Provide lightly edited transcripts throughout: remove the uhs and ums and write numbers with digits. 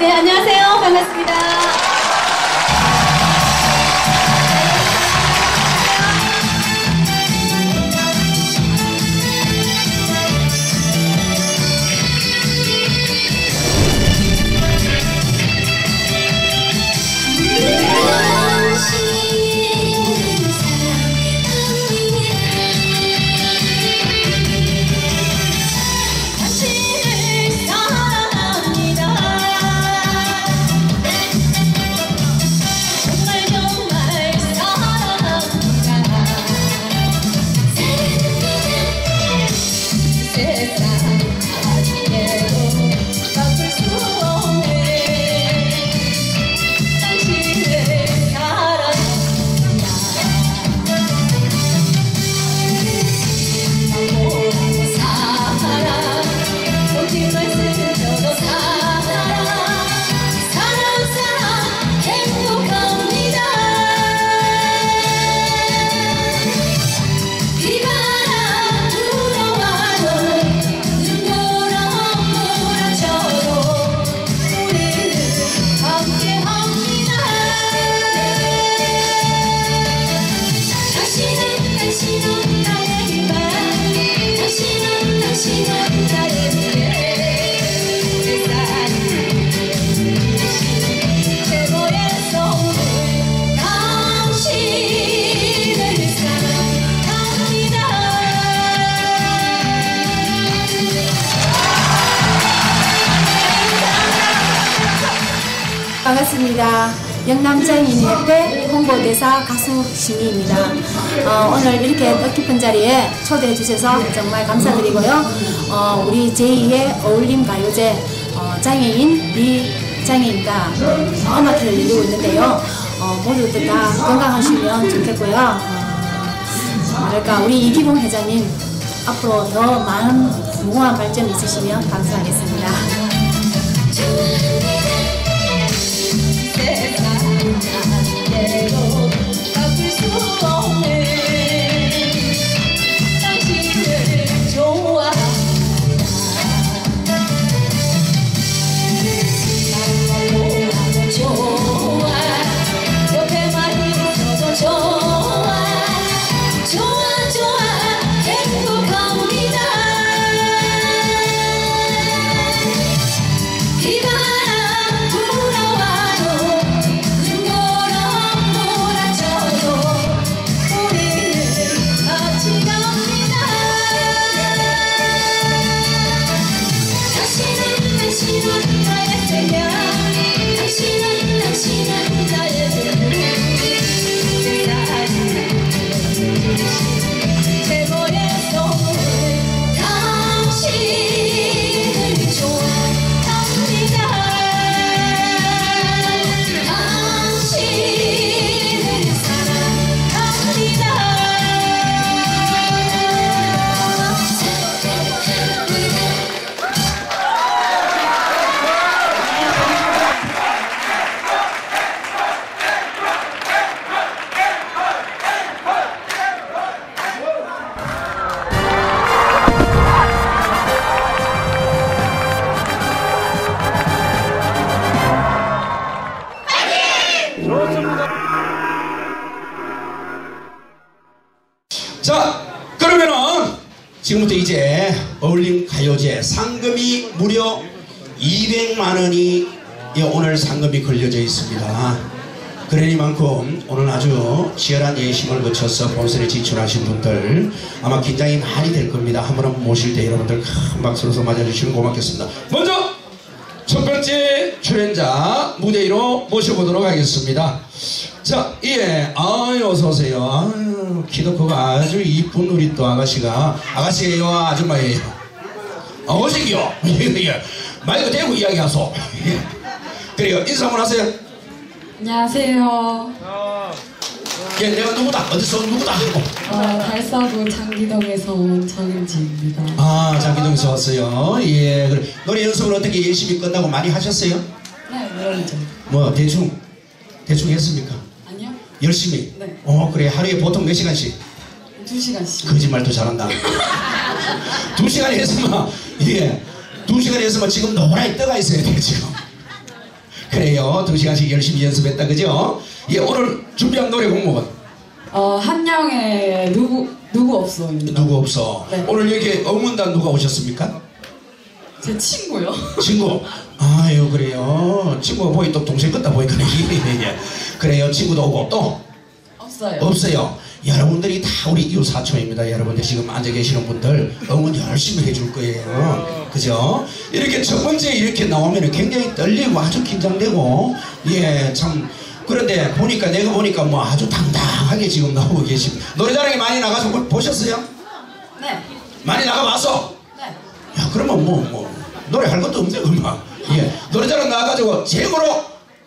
네, 안녕하세요. 반갑습니다. 반갑습니다. 영남장인협회 홍보대사 가수 신희입니다. 오늘 이렇게 뜻깊은 자리에 초대해 주셔서 정말 감사드리고요. 우리 제2의 어울림가요제 장애인 비장애인과 음악회를 열리고 있는데요. 모두들 다 건강하시면 좋겠고요. 뭐랄까 우리 이기봉 회장님 앞으로 더 많은 무궁한 발전 있으시면 감사하겠습니다. 자, 그러면은 지금부터 이제 어울림가요제 상금이 무려 200만원이 오늘 상금이 걸려져 있습니다. 그러니만큼 오늘 아주 치열한 예심을 거쳐서 본선에 진출하신 분들 아마 긴장이 많이 될 겁니다. 한 번 모실 때 여러분들 큰 박수로 맞아주시면 고맙겠습니다. 먼저 첫 번째 출연자 무대 위로 모셔보도록 하겠습니다. 자, 예, 어서오세요. 아유, 키도 크고 아주 이쁜 우리 또 아가씨예요, 아줌마예요? 어색이요. 마이크 대고 이야기하소. 그래요, 인사 한번 하세요. 안녕하세요. 예, 내가 누구다, 어디서 온 누구다 하고. 달서구 장기동에서 온 정은지입니다. 아, 장기동에서 왔어요. 예, 그래. 노래 연습을 어떻게 열심히 끝나고 많이 하셨어요? 네, 물론이죠. 뭐 대충 했습니까? 아니요. 열심히? 네. 그래. 하루에 보통 몇 시간씩? 2시간씩. 거짓말도 잘한다. 2시간 했으면, 예, 2시간 했으면 지금 노랗게 떠가 있어야 돼, 지금. 그래요. 2시간씩 열심히 연습했다, 그죠? 예, 오늘 준비한 노래 공목은? 한양의 누구 없어입니다. 누구 없어. 네. 오늘 여기 어문단 누가 오셨습니까? 제 친구요. 친구. 아유, 그래요. 친구가 보이 또 동생 같다 보니까. 예. 그래요. 친구도 오고 또? 없어요. 없어요. 여러분들이 다 우리 이웃 사촌입니다. 여러분들 지금 앉아 계시는 분들 응원 열심히 해줄 거예요. 그죠? 이렇게 첫 번째 이렇게 나오면 굉장히 떨리고 아주 긴장되고, 예, 참. 그런데 보니까, 내가 보니까 뭐 아주 당당하게 지금 나오고 계십니다. 노래자랑에 많이 나가서 보셨어요? 네. 많이 나가봤어? 네. 야, 그러면 뭐 노래할 것도 없네, 그만. 예. 노래자랑 나와가지고 최고로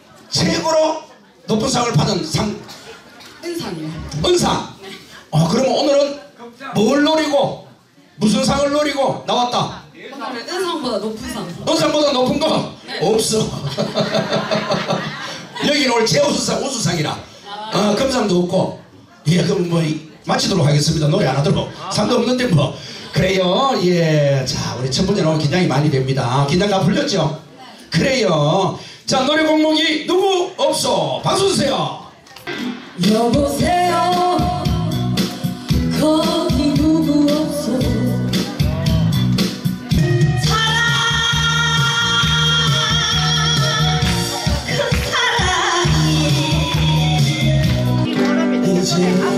높은 상을 받은 상, 은상이요. 은상. 그러면 오늘은 뭘 노리고 무슨 상을 노리고 나왔다? 오늘은 은상보다 높은 상. 은상보다 높은 거 없어. 여기는 오늘 최우수상, 우수상이라. 금상도 없고. 예, 그럼 뭐 마치도록 하겠습니다. 노래 안 하도록. 상도 없는데 뭐. 그래요. 예. 자, 우리 첫 번째 너무 긴장이 많이 됩니다. 긴장 다 풀렸죠? 그래요. 자, 노래 공목이 누구 없어. 박수 주세요. 여보세요. 거기 누구 없어. 이제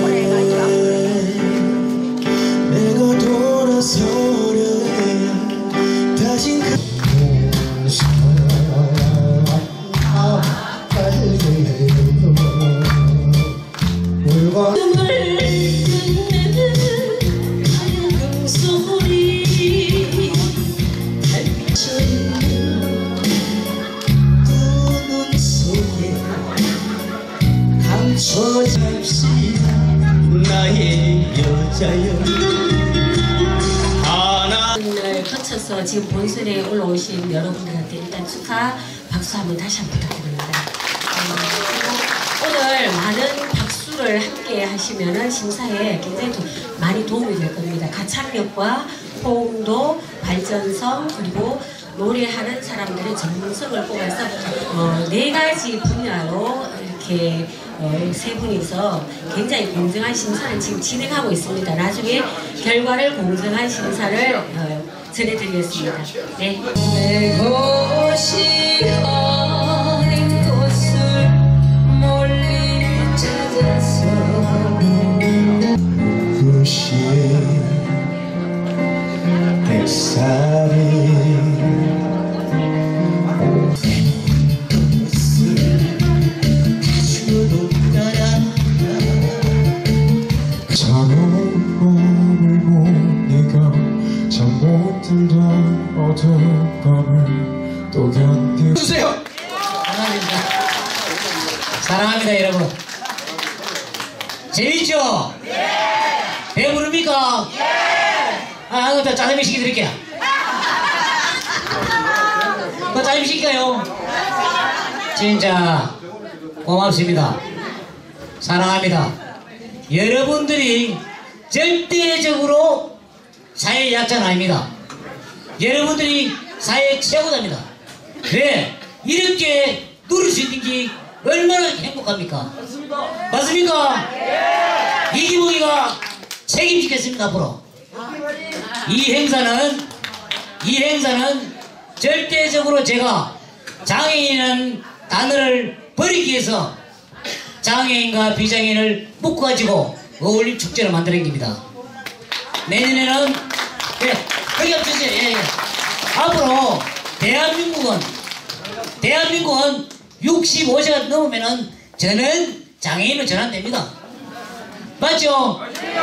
내가 돌아서려 해 다신 그 숨을 끝내는 방금 소리 달빛이 두 눈 속에 감춰잡시다 나의 여자여 하나 을 거쳐서 지금 본선에 올라오신 여러분들한테 일단 축하 박수 한번 다시 한번 부탁드립니다. 그리고 오늘 많은 박수를 함께 하시면은 심사에 굉장히 많이 도움이 될 겁니다. 가창력과 호응도, 발전성, 그리고 노래하는 사람들의 전문성을 뽑아서 4가지 분야로 이렇게 세 분이서 굉장히 공정한 심사를 지금 진행하고 있습니다. 나중에 결과를 공정한 심사를 전해드리겠습니다. 네. 내 곳이 어린 곳을 멀리 찾아서 구시의 햇살이 어두운 밤을 또 견디 주세요. 사랑합니다. 사랑합니다, 여러분. 재밌죠? 예. 배부릅니까? 예. 그것도 짜장면 시켜드릴게요. 그거 짜장면 시킬까요? 진짜 고맙습니다. 사랑합니다. 여러분들이 절대적으로 사회의 약자는 아닙니다. 여러분들이 사회의 최고답니다. 왜? 이렇게 누릴 수 있는 게 얼마나 행복합니까? 맞습니까? 이기봉이가 책임지겠습니다. 앞으로 이 행사는 절대적으로 제가 장애인이라는 단어를 버리기 위해서 장애인과 비장애인을 묶어가지고 어울림 축제를 만드는 겁니다. 내년에는 거기 없으세요. 예. 앞으로 대한민국은 65세가 넘으면은 저는 장애인으로 전환됩니다. 맞죠?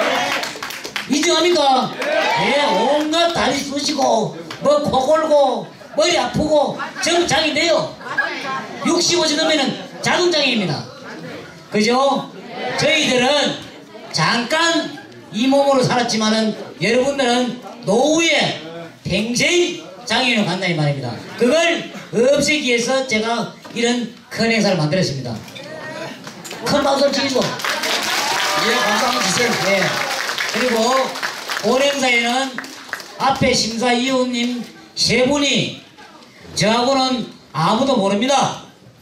인정합니까? 예, 온갖 다리 쑤시고 뭐 코 골고 머리 아프고 전부 장애인데요. 65세 넘으면은 자동장애입니다. 그죠? 저희들은 잠깐 이 몸으로 살았지만은 여러분들은 노후에 평생 장애인으로 간다 이 말입니다. 그걸 없애기 위해서 제가 이런 큰 행사를 만들었습니다. 큰 박수를 치시고. 예, 박수 한번 주세요. 네. 그리고 본 행사에는 앞에 심사위원님 3분이 저하고는 아무도 모릅니다.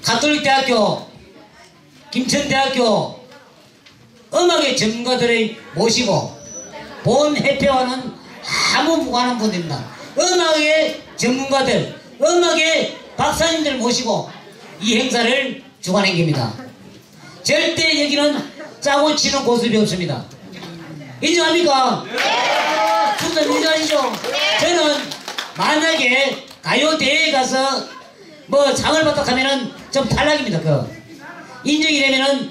가톨릭대학교, 김천대학교 음악의 전문가들을 모시고 본 협회와는 아무 무관한 분입니다. 음악의 전문가들, 음악의 박사님들 모시고 이 행사를 주관한 겁니다. 절대 여기는 짜고 치는 고습이 없습니다. 인정합니까? 진짜 인정하시죠? 저는 만약에 가요대회에 가서 뭐 상을 받다 하면은 좀 탈락입니다. 인정이 되면은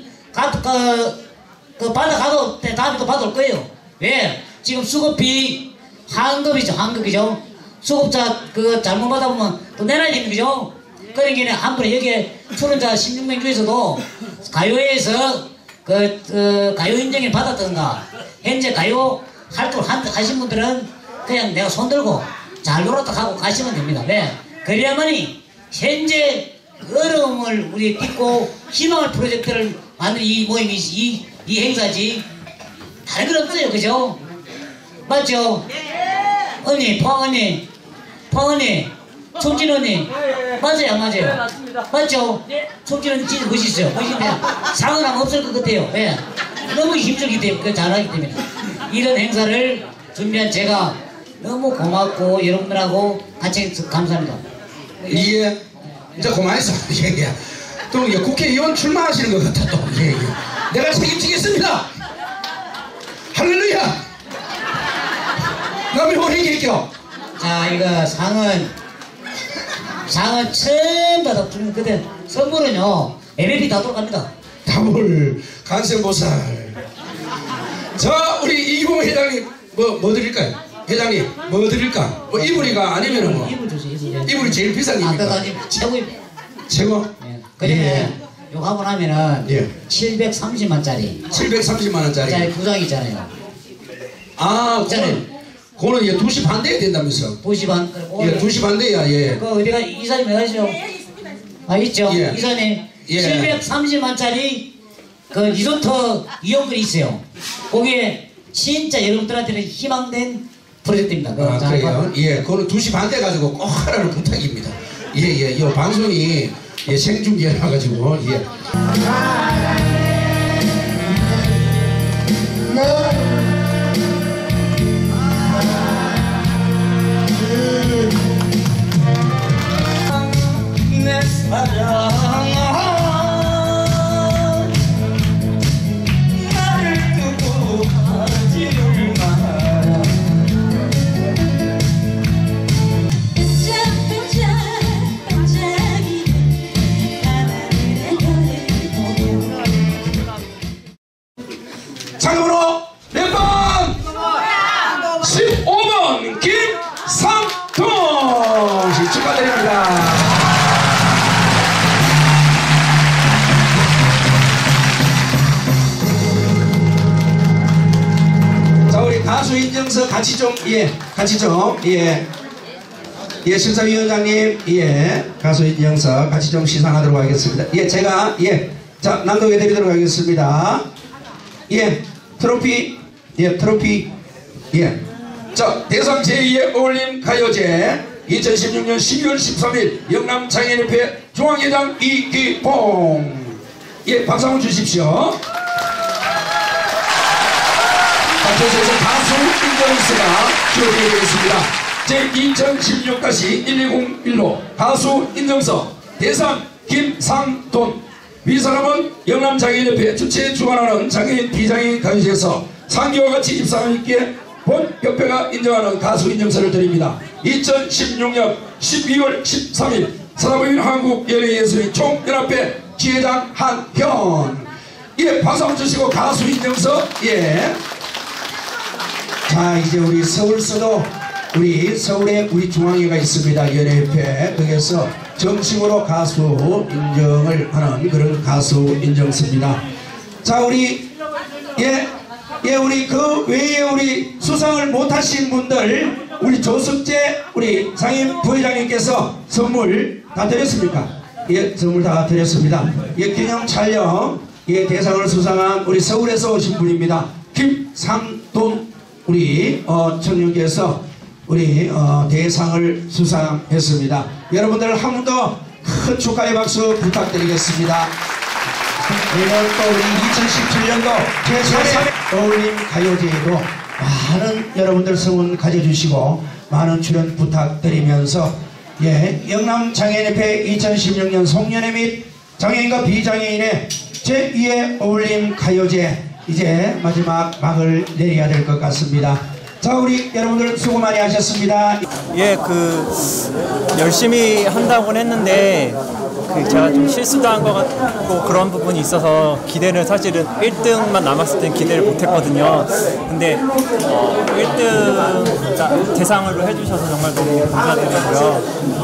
받아가도 다음에 또 받아올 거예요. 왜? 지금 수급비 한급이죠. 수급자 그거 잘못 받아보면 또 내놔야 되는 거죠. 그러니까 한 번에 여기에 출연자 16명 중에서도 가요회에서 가요 인정을 받았던가 현재 가요 활동을 하신 분들은 그냥 내가 손들고 잘 놀았다 하고 가시면 됩니다. 왜? 그래야만이 현재 어려움을 우리 딛고 희망을 프로젝트를 만든 이 모임이 이 행사지 다른 건 없어요. 그죠? 맞죠? 언니, 포항 언니, 총진 언니, 맞아요, 안 맞아요? 맞죠? 총진 언니 진짜 멋있어요. 멋있는데 상은 아마 없을 것 같아요. 왜? 너무 힘들기 때문에, 잘하기 때문에. 이런 행사를 준비한 제가 너무 고맙고 여러분들하고 같이 감사합니다. 예. 이제 그만했어. 예. 또 국회의원 출마하시는 것 같아 또. 예. 내가 책임지겠습니다. 할렐루야. 남의 호랭이죠. 자, 이거 상은 처음 받아 주는 그때 선물은요 MVP 다 돌아갑니다. 다물 간생보살. 자, 우리 이기봉 회장님 뭐 드릴까요? 회장님 뭐 드릴까? 뭐 이불이가 아니면은 뭐 이불 주세요. 이불. 이불이 제일 비싼 아까 입니까? 아니 최고입니다. 최고? 예. 그러면 요거 하고 나면은 예. 730만짜리 730만 원짜리. 두 장 있잖아요. 아, 있잖아요. 그거는 2시 반대에 된다면서. 2시 반. 예, 2시 반대야. 예. 그 어디가 이사님 왜 하시죠? 아 있죠. 예. 이사님 예. 730만짜리 그 리조트 이용권이 있어요. 거기에 진짜 여러분들한테는 희망된 프로젝트입니다. 아, 그래요? 예, 그거는 2시 반대 가지고 꼭 하라는 부탁입니다. 예, 이 방송이 생중계라 가지고 예. 내 사랑 나를 두고 가지를 마라 반짝반짝이 하늘의 별을 보며 참고로 몇 번? 15번 김상동 씨 축하드립니다. 자, 우리 가수 인증서 같이 좀 심사위원장님 가수 인증서 같이 좀 시상하도록 하겠습니다. 제가 자 낭독해 드리도록 하겠습니다. 트로피 자, 대상 제2의 어울림 가요제 2016년 12월 13일 영남장애인협회 중앙회장 이기봉. 박수 한번 주십시오. 계속해서 가수 인증서가 기록되어 있습니다. 제2016-1201로 가수 인증서 대상 김상돈. 이 사람은 영남장애인협회 주최 주관하는 장애인 비장애인 가요제에서 상기와 같이 입상했기에 본 협회가 인정하는 가수 인증서를 드립니다. 2016년 12월 13일 사단법인 한국연예예술인 총연합회 지회장 한현. 박수 한번 주시고 가수 인증서. 자, 이제 우리 서울서도 서울에 우리 중앙회가 있습니다. 연예협회. 거기에서 정식으로 가수 인정을 하는 그런 가수 인증서입니다. 자, 우리 우리 그 외에 우리 수상을 못하신 분들 우리 조석재 우리 상임 부회장님께서 선물 다 드렸습니까? 선물 다 드렸습니다. 기념 촬영 대상을 수상한 우리 서울에서 오신 분입니다. 김상돈 우리 청년께서 우리 대상을 수상했습니다. 여러분들 한 번 더 큰 축하의 박수 부탁드리겠습니다. 이번 또 우리 2017년도 제3회 어울림 가요제에도 많은 여러분들 성원 가져주시고 많은 출연 부탁드리면서 영남 장애인협회 2016년 송년회 및 장애인과 비장애인의 제2회 어울림 가요제 이제 마지막 막을 내려야 될 것 같습니다. 자, 우리 여러분들 수고 많이 하셨습니다. 예, 열심히 한다고는 했는데 제가 좀 실수도 한 것 같고 그런 부분이 있어서 기대를 사실은 1등만 남았을 땐 기대를 못했거든요. 근데 1등 대상으로 해주셔서 정말 너무 감사드리고요.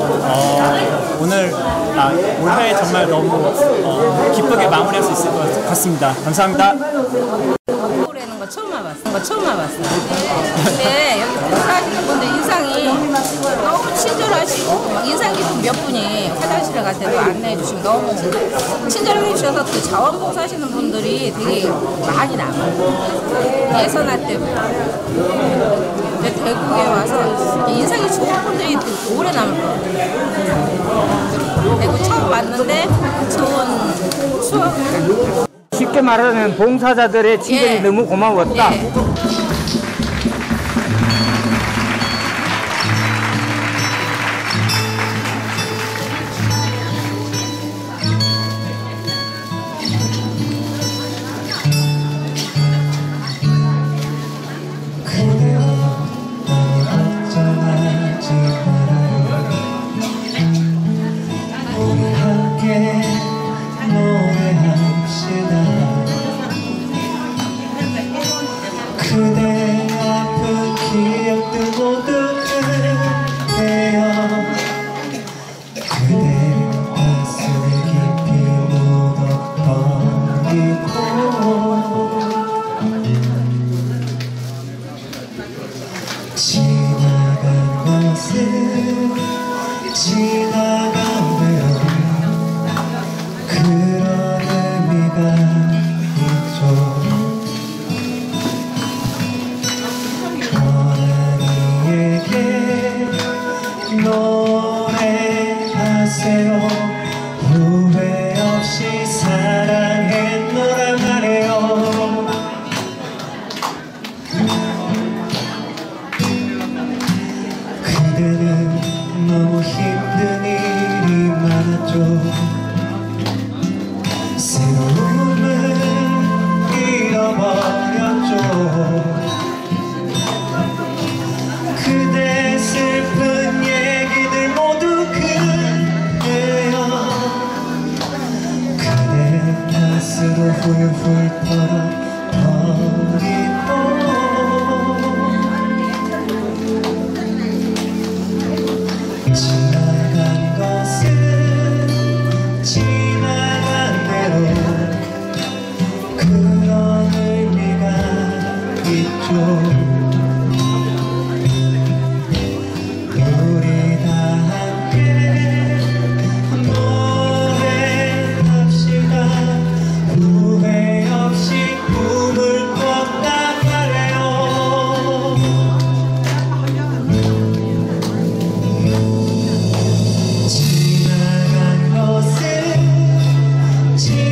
올해 정말 너무 기쁘게 마무리할 수 있을 것 같습니다. 감사합니다. 라는 거 처음 와봤어요. 근데 여기 봉사하시는 분들 인상이 너무 친절하시고 인상 깊은 몇 분이 화장실에 갈 때도 안내해 주시고 너무 친절하게 해주셔서 그 자원봉사하시는 분들이 되게 많이 남아요. 예선할 때부터. 근데 대구에 와서 인상이 좋은 분들이 오래 남을 것 같아요. 대구 처음 왔는데 좋은 추억. 쉽게 말하면 봉사자들의 친절이 너무 고마웠다. 그대 아픈 기억들 모두 그대여 그대 가슴에 깊이 묻어버리고 지나간 것은 지나가면 그런 의미가 있죠. 노래하세요. 후회 없이 사랑했노라 말해요. 그대는 너무 힘든 일이 많았죠. 새로움을 잃어버렸죠. 그대 슬픈 얘기들 모두 그래요. 그대 가슴으로 훌훌 털어버리고 지나간 것은 지나간 대로 그런 의미가 있죠.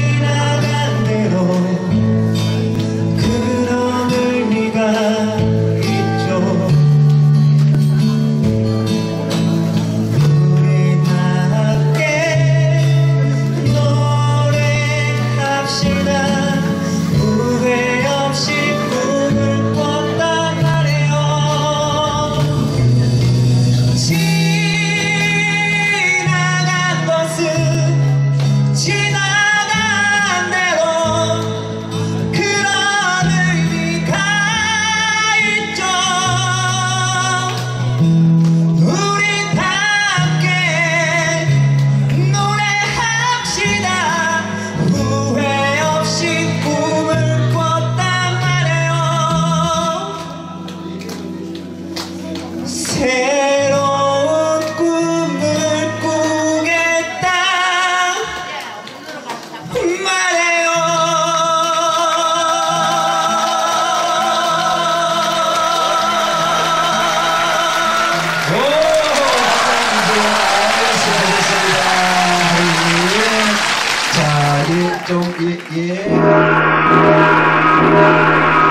지나간 대로 그런 의미가 좀 예.